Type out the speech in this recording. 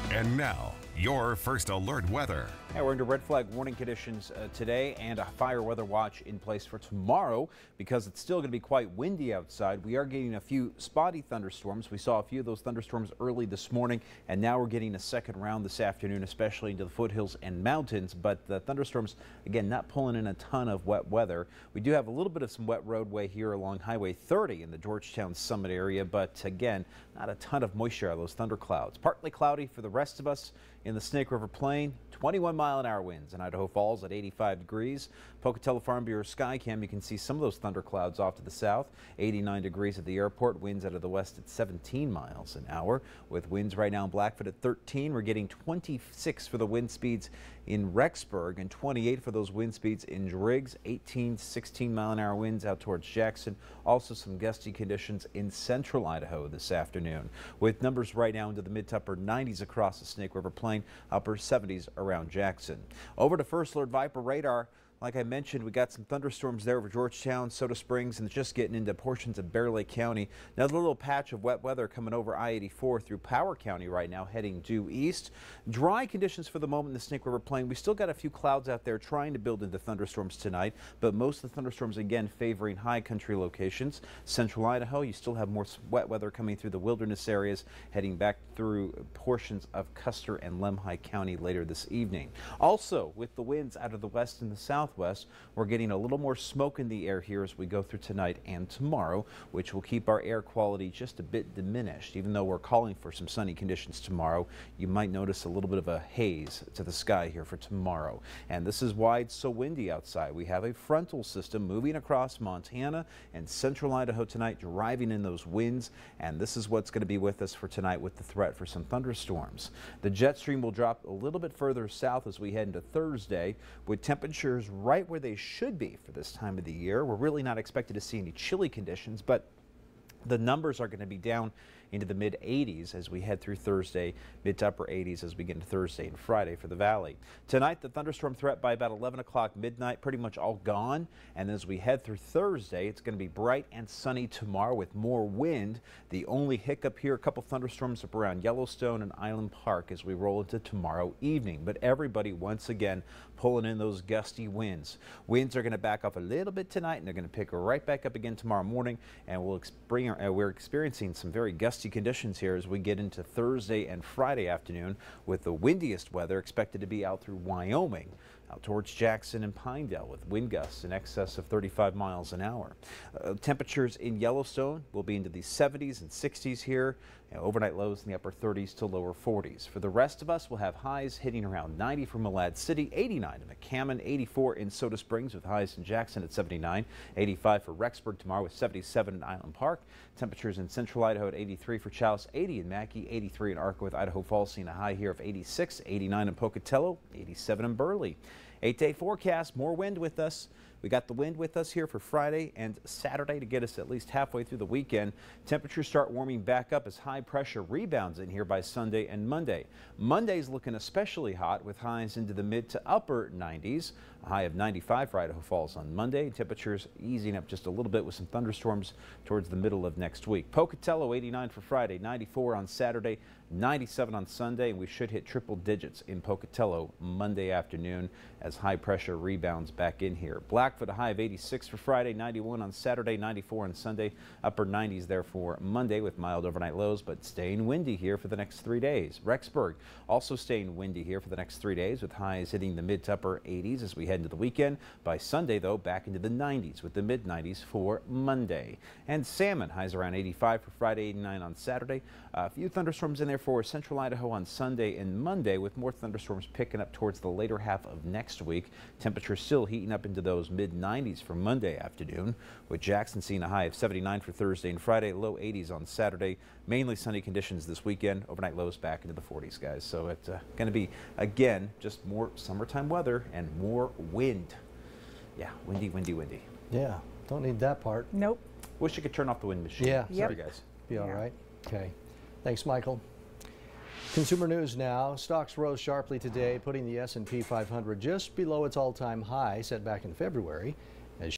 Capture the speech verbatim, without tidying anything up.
And now, your first alert weather. Yeah, we're into red flag warning conditions uh, today and a fire weather watch in place for tomorrow because it's still going to be quite windy outside. We are getting a few spotty thunderstorms. We saw a few of those thunderstorms early this morning, and now we're getting a second round this afternoon, especially into the foothills and mountains. But the thunderstorms, again, not pulling in a ton of wet weather. We do have a little bit of some wet roadway here along Highway thirty in the Georgetown Summit area, but again, not a ton of moisture out of those thunderclouds. Partly cloudy for the rest of us in the Snake River Plain. twenty-one mile an hour winds in Idaho Falls at eighty-five degrees. Pocatello Farm Bureau Skycam, you can see some of those thunderclouds off to the south. eighty-nine degrees at the airport. Winds out of the west at seventeen miles an hour. With winds right now in Blackfoot at thirteen. We're getting twenty-six for the wind speeds in Rexburg and twenty-eight for those wind speeds in Driggs. eighteen, sixteen mile an hour winds out towards Jackson. Also some gusty conditions in central Idaho this afternoon, with numbers right now into the mid to upper nineties across the Snake River Plain, upper seventies around Jackson. Over to First Alert Viper radar. Like I mentioned, we got some thunderstorms there over Georgetown, Soda Springs, and just getting into portions of Bear Lake County. Another little patch of wet weather coming over I eighty-four through Power County right now, heading due east. Dry conditions for the moment in the Snake River Plain. We still got a few clouds out there trying to build into thunderstorms tonight, but most of the thunderstorms again favoring high country locations. Central Idaho, you still have more wet weather coming through the wilderness areas, heading back through portions of Custer and Lemhi County later this evening. Also, with the winds out of the west and the south, West. We're getting a little more smoke in the air here as we go through tonight and tomorrow, which will keep our air quality just a bit diminished. Even though we're calling for some sunny conditions tomorrow, you might notice a little bit of a haze to the sky here for tomorrow. And this is why it's so windy outside. We have a frontal system moving across Montana and central Idaho tonight, driving in those winds. And this is what's going to be with us for tonight with the threat for some thunderstorms. The jet stream will drop a little bit further south as we head into Thursday, with temperatures right where they should be for this time of the year. We're really not expected to see any chilly conditions, but the numbers are going to be down into the mid eighties as we head through Thursday, mid to upper eighties as we get into Thursday and Friday for the valley. Tonight, the thunderstorm threat by about eleven o'clock midnight, pretty much all gone. And as we head through Thursday, it's going to be bright and sunny tomorrow with more wind. The only hiccup here, a couple thunderstorms up around Yellowstone and Island Park as we roll into tomorrow evening. But everybody once again pulling in those gusty winds. Winds are going to back off a little bit tonight, and they're going to pick right back up again tomorrow morning. And we'll bring, uh, we're experiencing some very gusty conditions here as we get into Thursday and Friday afternoon, with the windiest weather expected to be out through Wyoming, out towards Jackson and Pinedale, with wind gusts in excess of thirty-five miles an hour. Uh, temperatures in Yellowstone will be into the seventies and sixties here. You know, overnight lows in the upper thirties to lower forties. For the rest of us, we'll have highs hitting around ninety for Malad City, eighty-nine in McCammon, eighty-four in Soda Springs with highs in Jackson at seventy-nine, eighty-five for Rexburg tomorrow with seventy-seven in Island Park. Temperatures in central Idaho at eighty-three for Challis, eighty in Mackay, eighty-three in Arco with Idaho Falls, seeing a high here of eighty-six, eighty-nine in Pocatello, eighty-seven in Burley. Eight-day forecast, more wind with us. We got the wind with us here for Friday and Saturday to get us at least halfway through the weekend. Temperatures start warming back up as high pressure rebounds in here by Sunday and Monday. Monday's looking especially hot with highs into the mid to upper nineties. A high of ninety-five for Idaho Falls on Monday. Temperatures easing up just a little bit with some thunderstorms towards the middle of next week. Pocatello eighty-nine for Friday, ninety-four on Saturday, ninety-seven on Sunday, and we should hit triple digits in Pocatello Monday afternoon as high pressure rebounds back in here. Blackfoot a high of eighty-six for Friday, ninety-one on Saturday, ninety-four on Sunday, upper nineties there for Monday with mild overnight lows, but staying windy here for the next three days. Rexburg also staying windy here for the next three days with highs hitting the mid to upper eighties as we head into the weekend. By Sunday, though, back into the nineties with the mid nineties for Monday. And Salmon highs around eighty-five for Friday, eighty-nine on Saturday. A few thunderstorms in there for central Idaho on Sunday and Monday, with more thunderstorms picking up towards the later half of next week. Temperatures still heating up into those mid nineties for Monday afternoon, with Jackson seeing a high of seventy-nine for Thursday and Friday, low eighties on Saturday. Mainly sunny conditions this weekend. Overnight lows back into the forties, guys. So it's uh, going to be, again, just more summertime weather and more wind. Yeah, windy, windy, windy. Yeah, don't need that part. Nope. Wish you could turn off the wind machine. Yeah. Sorry, Yep. guys. Be all Yeah. right. Okay. Thanks, Michael. Consumer news now. Stocks rose sharply today, putting the S and P five hundred just below its all-time high set back in February.